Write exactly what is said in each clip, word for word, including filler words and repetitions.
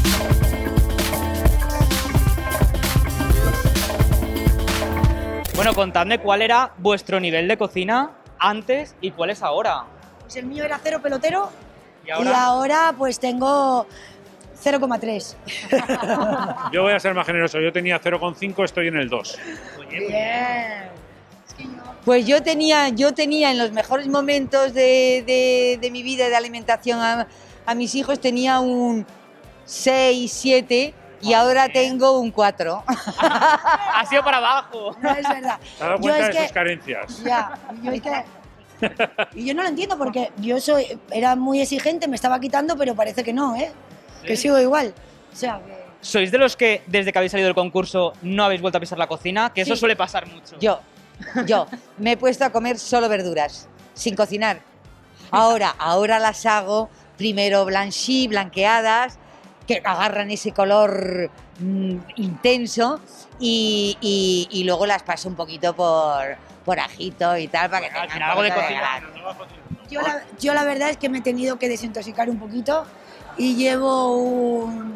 Bueno, contadme cuál era vuestro nivel de cocina antes y cuál es ahora. Pues el mío era cero pelotero ¿Y ahora? y ahora pues tengo cero coma tres. Yo voy a ser más generoso, yo tenía cero coma cinco, estoy en el dos. Bien. Pues yo tenía, yo tenía en los mejores momentos de, de, de mi vida de alimentación a, a mis hijos, tenía un seis, siete y ahora tengo un cuatro. Ha sido para abajo. No es verdad. ¿Te has dado Yo cuenta es de que- sus carencias? Ya, yo es que... Y yo no lo entiendo porque yo soy, era muy exigente, me estaba quitando, pero parece que no, ¿eh? Que sigo igual. O sea, que... ¿Sois de los que desde que habéis salido del concurso no habéis vuelto a pisar la cocina? Que eso Sí. suele pasar mucho. Yo, yo me he puesto a comer solo verduras, sin cocinar. Ahora, ahora las hago primero blanchí, blanqueadas, que agarran ese color mm, intenso y, y, y luego las paso un poquito por, por ajito y tal para que Bueno, al tengan final algo de poquito cocina. gracia. Yo la, yo la verdad es que me he tenido que desintoxicar un poquito y llevo un,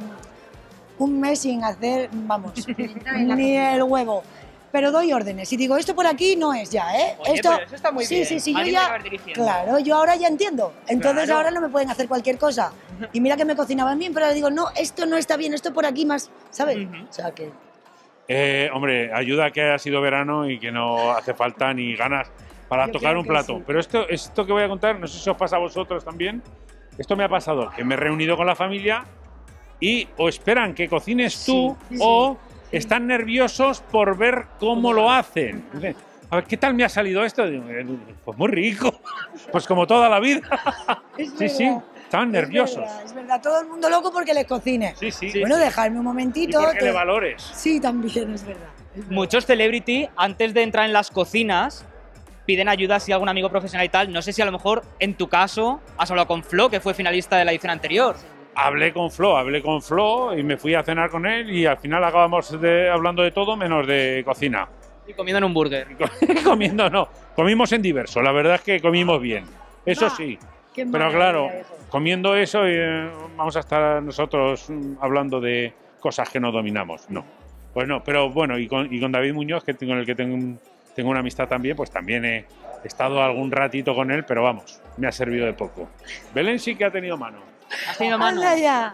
un mes sin hacer, vamos, ni el huevo. Pero doy órdenes y digo, esto por aquí no es ya, ¿eh? Oye, esto, pero eso está muy sí, bien. sí, sí, yo Alguien tiene que ya, haber dirigiendo. claro, yo ahora ya entiendo. Entonces Claro. ahora no me pueden hacer cualquier cosa. Y mira que me cocinaban bien, pero ahora digo, no, esto no está bien, esto por aquí más, ¿sabes? Ujú. O sea que... Eh, hombre, ayuda que ha sido verano y que no hace falta ni ganas para Yo tocar creo un que plato. sí. Pero esto, esto que voy a contar, no sé si os pasa a vosotros también. Esto me ha pasado, que me he reunido con la familia y o esperan que cocines tú Sí, sí, o están nerviosos por ver cómo lo hacen. Dicen, a ver, ¿qué tal me ha salido esto? Digo, "Eh, pues muy rico, pues como toda la vida". Es Sí, sí, verdad, estaban es nerviosos. verdad, Es verdad, todo el mundo loco porque les cocine. Sí, sí. Bueno, sí. dejarme un Y momentito. porque que- le valores. Sí, también, es verdad. es verdad. Muchos celebrity, antes de entrar en las cocinas, piden ayuda si algún amigo profesional y tal. No sé si a lo mejor, en tu caso, has hablado con Flo, que fue finalista de la edición anterior. Hablé con Flo, hablé con Flo y me fui a cenar con él y al final acabamos de, hablando de todo menos de cocina. Y comiendo en un burger. Comiendo no, comimos en diverso, la verdad es que comimos bien, eso Ah, sí. Qué Pero maravilla claro, eso. comiendo eso eh, vamos a estar nosotros mm, hablando de cosas que no dominamos, no. Pues no, pero bueno, y con, y con David Muñoz, que con el que tengo, un- tengo una amistad también, pues también he estado algún ratito con él, pero vamos, me ha servido de poco. Belén sí que ha tenido mano. ¿Has tenido mano? Anda ya.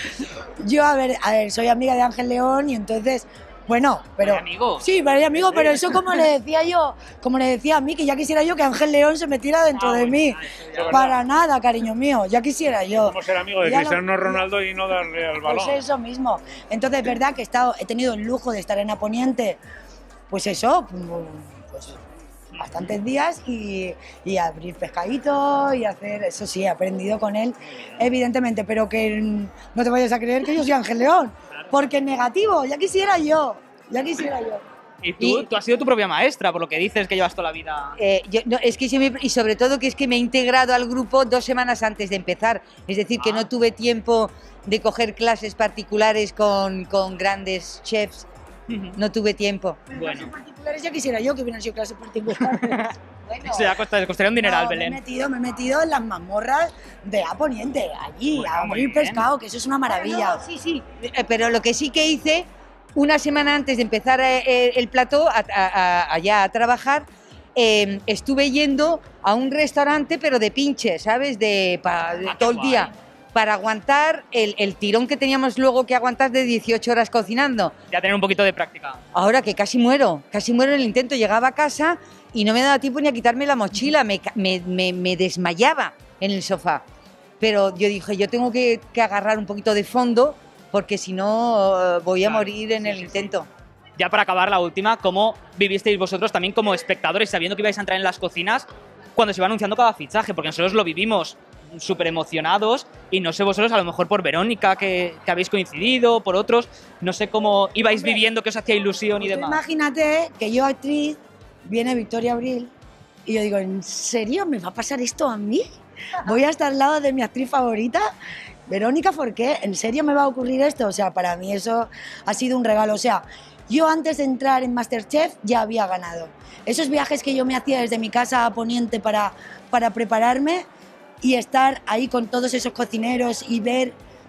Yo, a ver, a ver, soy amiga de Ángel León y entonces, bueno, pero... ¿Vaya amigo? Sí, vaya amigo, pero eso como le decía yo, como le decía a mí, que ya quisiera yo que Ángel León se metiera dentro Ah, de bueno, mí. ah, eso ya. Para nada, cariño mío, ya quisiera yo. Como ser amigo de Ya lo- Cristiano Ronaldo y no darle al balón. Pues eso mismo. Entonces, es verdad que he, estado, he tenido el lujo de estar en Aponiente, pues eso, pues bastantes días y, y abrir pescaditos y hacer, eso sí, he aprendido con él, evidentemente, pero que mm, no te vayas a creer que yo soy Ángel León, porque es negativo, ya quisiera yo, ya quisiera yo. Y tú, Y- tú has sido tu propia maestra, por lo que dices que llevas toda la vida. Eh, yo- no, es que se me- y sobre todo que es que me he integrado al grupo dos semanas antes de empezar, es decir, que Ah. no tuve tiempo de coger clases particulares con, con grandes chefs, no tuve tiempo. Bueno, Clases particulares ya quisiera yo que hubieran sido clases particulares. Bueno, eso ya costa- costaría un dineral, no, me he Belén. metido, me he metido en las mazmorras de Aponiente, allí, Bueno, a muy abrir bien. pescado, que eso es una maravilla. Sí, sí. Eh, Pero lo que sí que hice, una semana antes de empezar eh, eh, el plató, a- a- a- allá a trabajar, eh, estuve yendo a un restaurante, pero de pinche, ¿sabes? De, pa- de Ah, qué todo el guay. día. Para aguantar el, el tirón que teníamos luego que aguantar de dieciocho horas cocinando. Ya tener un poquito de práctica. Ahora que casi muero, casi muero en el intento. Llegaba a casa y no me daba tiempo ni a quitarme la mochila, me, ca- me- me- me desmayaba en el sofá. Pero yo dije, yo tengo que, que agarrar un poquito de fondo porque si no eh, voy a Claro, morir en sí, el sí, sí. intento. Ya para acabar la última, ¿cómo vivisteis vosotros también como espectadores sabiendo que ibais a entrar en las cocinas cuando se iba anunciando cada fichaje? Porque nosotros lo vivimos súper emocionados y no sé vosotros, a lo mejor por Verónica que, que habéis coincidido, por otros, no sé cómo ibais Hombre, viviendo, que os hacía ilusión y Tú demás. imagínate que yo, actriz, viene Victoria Abril y yo digo, ¿en serio me va a pasar esto a mí? ¿Voy a estar al lado de mi actriz favorita? Verónica, ¿por qué? ¿En serio me va a ocurrir esto? O sea, para mí eso ha sido un regalo. O sea, yo antes de entrar en MasterChef ya había ganado. Esos viajes que yo me hacía desde mi casa a Poniente para, para prepararme y estar ahí con todos esos cocineros y ver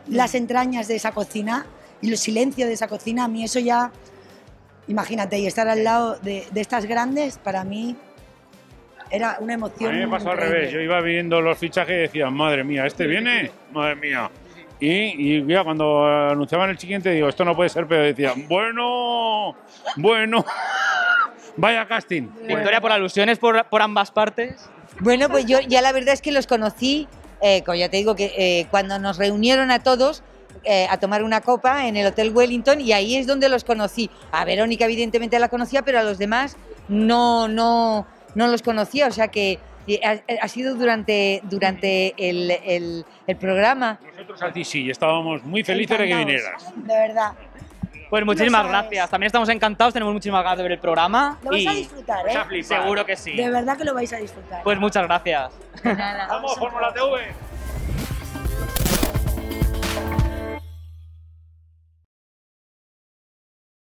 las entrañas de esa cocina y los silencios de esa cocina, a mí eso ya, imagínate, y estar al lado de, de estas grandes, para mí era una A emoción. mí me pasó al increíble. revés. Yo iba viendo los fichajes y decía, madre mía, ¿este viene? Madre mía. Y, y ya cuando anunciaban el siguiente, digo, esto no puede ser, pero decían, bueno, bueno, vaya casting. Victoria, por alusiones por, por ambas partes. Bueno, pues yo ya la verdad es que los conocí, eh, como ya te digo, que eh, cuando nos reunieron a todos eh, a tomar una copa en el Hotel Wellington, y ahí es donde los conocí. A Verónica evidentemente la conocía, pero a los demás no, no, no los conocía, o sea que ha, ha sido durante, durante el, el, el programa. Nosotros a ti sí, estábamos muy felices de que Encantados, vinieras. De verdad. Pues muchísimas No sabes. gracias. También estamos encantados, tenemos muchísimas ganas de ver el programa. Lo vais y a disfrutar, Vas a ¿eh? flipar. seguro que sí. De verdad que lo vais a disfrutar. Pues muchas gracias. Nada. Vamos, Fórmula T V.